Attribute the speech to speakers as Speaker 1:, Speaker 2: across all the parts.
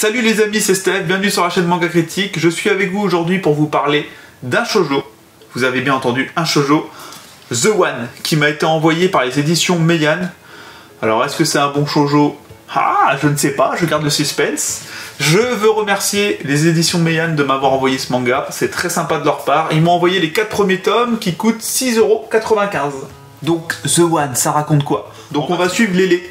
Speaker 1: Salut les amis, c'est Steph, bienvenue sur la chaîne Manga Critique. Je suis avec vous aujourd'hui pour vous parler d'un shoujo. Vous avez bien entendu, un shoujo, The One, qui m'a été envoyé par les éditions Meian. Alors est-ce que c'est un bon shoujo? Ah, je ne sais pas, je garde le suspense. Je veux remercier les éditions Meian de m'avoir envoyé ce manga, c'est très sympa de leur part. Ils m'ont envoyé les 4 premiers tomes qui coûtent 6,95 €. Donc The One, ça raconte quoi? Donc on va suivre les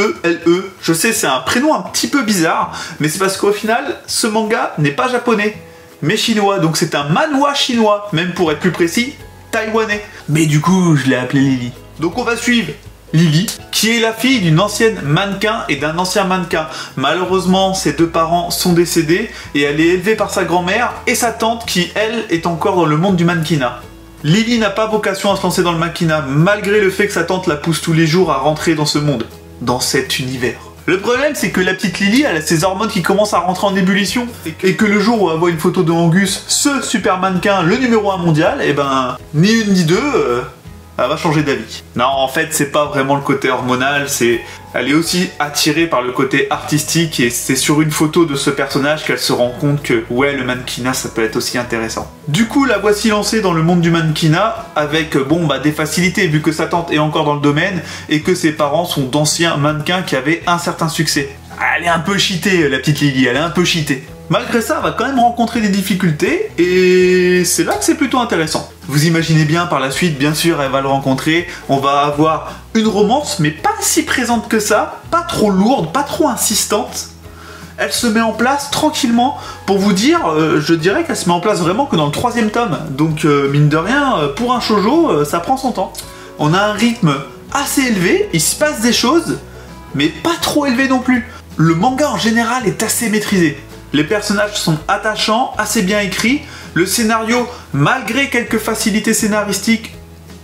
Speaker 1: LE. Je sais, c'est un prénom un petit peu bizarre, mais c'est parce qu'au final, ce manga n'est pas japonais, mais chinois. Donc c'est un manhwa chinois, même pour être plus précis, taïwanais. Mais du coup, je l'ai appelé Lily. Donc on va suivre Lily, qui est la fille d'une ancienne mannequin et d'un ancien mannequin. Malheureusement, ses deux parents sont décédés et elle est élevée par sa grand-mère et sa tante qui, elle, est encore dans le monde du mannequinat. Lily n'a pas vocation à se lancer dans le mannequinat, malgré le fait que sa tante la pousse tous les jours à rentrer dans ce monde, dans cet univers. Le problème, c'est que la petite Lily, elle a ses hormones qui commencent à rentrer en ébullition, et que le jour où elle voit une photo de Angus, ce super mannequin, le numéro 1 mondial, et ben, ni une ni deux, elle va changer d'avis. Non, en fait, c'est pas vraiment le côté hormonal, elle est aussi attirée par le côté artistique, et c'est sur une photo de ce personnage qu'elle se rend compte que, ouais, le mannequinat, ça peut être aussi intéressant. Du coup, la voici lancée dans le monde du mannequinat, avec, des facilités, vu que sa tante est encore dans le domaine, et que ses parents sont d'anciens mannequins qui avaient un certain succès. Elle est un peu cheatée, la petite Lily, elle est un peu cheatée. Malgré ça, elle va quand même rencontrer des difficultés, et c'est là que c'est plutôt intéressant. Vous imaginez bien, par la suite, bien sûr, elle va le rencontrer, on va avoir une romance, mais pas si présente que ça, pas trop lourde, pas trop insistante. Elle se met en place tranquillement, pour vous dire, je dirais qu'elle se met en place vraiment que dans le 3e tome. Donc, mine de rien, pour un shoujo, ça prend son temps. On a un rythme assez élevé, il se passe des choses, mais pas trop élevé non plus. Le manga en général est assez maîtrisé. Les personnages sont attachants, assez bien écrits. Le scénario, malgré quelques facilités scénaristiques,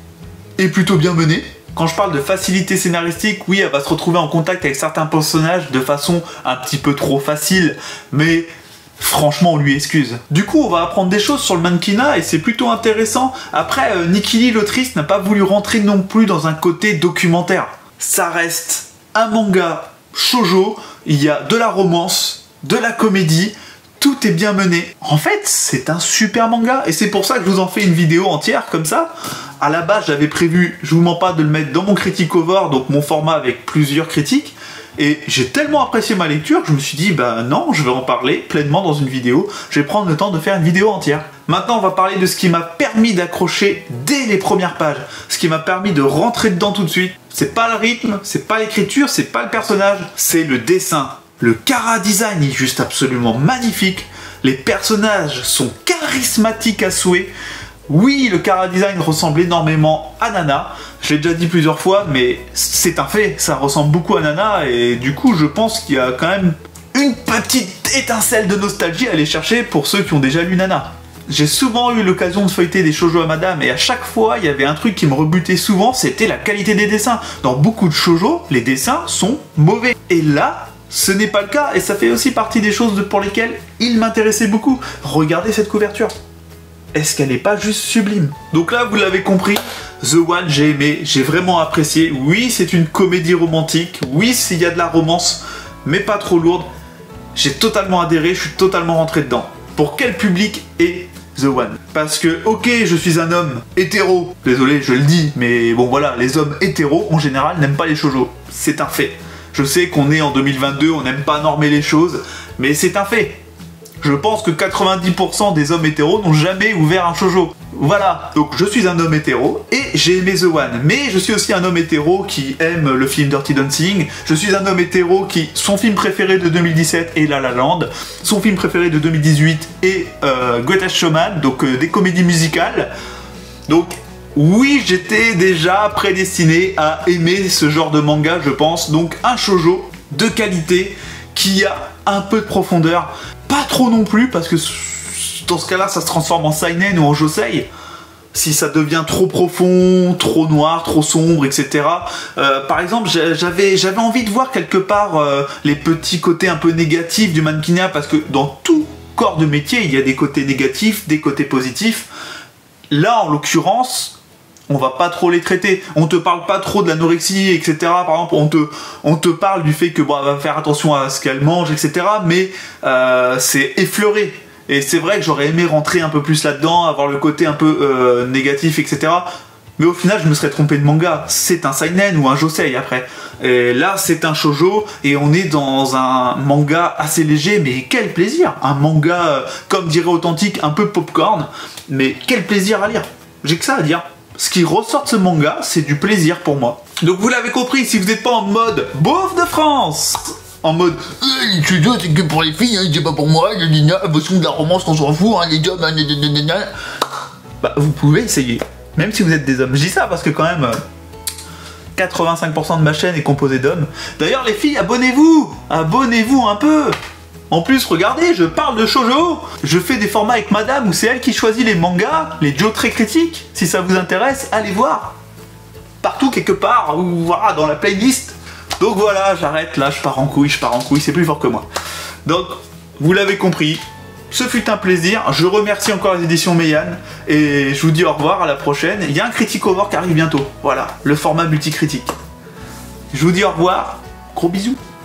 Speaker 1: est plutôt bien mené. Quand je parle de facilité scénaristique, oui, elle va se retrouver en contact avec certains personnages de façon un petit peu trop facile, mais franchement, on lui excuse. Du coup, on va apprendre des choses sur le mannequinat et c'est plutôt intéressant. Après, Nikki Lee, l'autrice, n'a pas voulu rentrer non plus dans un côté documentaire. Ça reste un manga shoujo, il y a de la romance, de la comédie, tout est bien mené. En fait, c'est un super manga et c'est pour ça que je vous en fais une vidéo entière comme ça. À la base, j'avais prévu, je vous mens pas, de le mettre dans mon critique over, donc mon format avec plusieurs critiques. Et j'ai tellement apprécié ma lecture que je me suis dit, bah non, je vais en parler pleinement dans une vidéo. Je vais prendre le temps de faire une vidéo entière. Maintenant, on va parler de ce qui m'a permis d'accrocher dès les premières pages. Ce qui m'a permis de rentrer dedans tout de suite. C'est pas le rythme, c'est pas l'écriture, c'est pas le personnage, c'est le dessin. Le chara design est juste absolument magnifique. Les personnages sont charismatiques à souhait. Oui, le chara design ressemble énormément à Nana. Je l'ai déjà dit plusieurs fois, mais c'est un fait. Ça ressemble beaucoup à Nana et du coup, je pense qu'il y a quand même une petite étincelle de nostalgie à aller chercher pour ceux qui ont déjà lu Nana. J'ai souvent eu l'occasion de feuilleter des shoujo à madame et à chaque fois, il y avait un truc qui me rebutait souvent, c'était la qualité des dessins. Dans beaucoup de shoujo, les dessins sont mauvais. Et là, ce n'est pas le cas, et ça fait aussi partie des choses pour lesquelles il m'intéressait beaucoup. Regardez cette couverture. Est-ce qu'elle n'est pas juste sublime? Donc là, vous l'avez compris, The One, j'ai aimé, j'ai vraiment apprécié. Oui, c'est une comédie romantique, oui, il y a de la romance, mais pas trop lourde. J'ai totalement adhéré, je suis totalement rentré dedans. Pour quel public est The One? Parce que, ok, je suis un homme hétéro, désolé, je le dis, mais bon voilà, les hommes hétéros, en général, n'aiment pas les shoujo. C'est un fait. Je sais qu'on est en 2022, on n'aime pas normer les choses, mais c'est un fait. Je pense que 90% des hommes hétéros n'ont jamais ouvert un shoujo. Voilà, donc je suis un homme hétéro et j'ai aimé The One. Mais je suis aussi un homme hétéro qui aime le film Dirty Dancing. Je suis un homme hétéro qui, son film préféré de 2017 est La La Land. Son film préféré de 2018 est Greatest Showman, donc des comédies musicales. Donc oui, j'étais déjà prédestiné à aimer ce genre de manga, je pense. Donc un shoujo de qualité qui a un peu de profondeur. Pas trop non plus, parce que dans ce cas-là, ça se transforme en seinen ou en josei. Si ça devient trop profond, trop noir, trop sombre, etc. Par exemple, j'avais envie de voir quelque part les petits côtés un peu négatifs du mannequinat, parce que dans tout corps de métier, il y a des côtés négatifs, des côtés positifs. Là, en l'occurrence, on va pas trop les traiter. On te parle pas trop de l'anorexie, etc. Par exemple, on te parle du fait que bon, elle va faire attention à ce qu'elle mange, etc. Mais c'est effleuré. Et c'est vrai que j'aurais aimé rentrer un peu plus là-dedans, avoir le côté un peu négatif, etc. Mais au final, je me serais trompé de manga. C'est un seinen ou un josei après. Et là, c'est un shoujo et on est dans un manga assez léger, mais quel plaisir! Un manga, comme dirait Authentique, un peu popcorn, mais quel plaisir à lire! J'ai que ça à dire. Ce qui ressort de ce manga, c'est du plaisir pour moi. Donc vous l'avez compris, si vous n'êtes pas en mode beauf de France, en mode
Speaker 2: les shoujo c'est que pour les filles, hein, c'est pas pour moi, de la romance on s'en fout, hein, les hommes,
Speaker 1: bah, vous pouvez essayer. Même si vous êtes des hommes. Je dis ça parce que quand même 85% de ma chaîne est composée d'hommes. D'ailleurs les filles, abonnez-vous! Abonnez-vous un peu! En plus, regardez, je parle de shoujo. Je fais des formats avec madame où c'est elle qui choisit les mangas, les Joe très critiques. Si ça vous intéresse, allez voir. Partout, quelque part, ou voilà, dans la playlist. Donc voilà, j'arrête là, je pars en couille, c'est plus fort que moi. Donc, vous l'avez compris. Ce fut un plaisir, je remercie encore les éditions Meian et je vous dis au revoir, à la prochaine. Il y a un Critique Over qui arrive bientôt, voilà, le format multicritique. Je vous dis au revoir, gros bisous.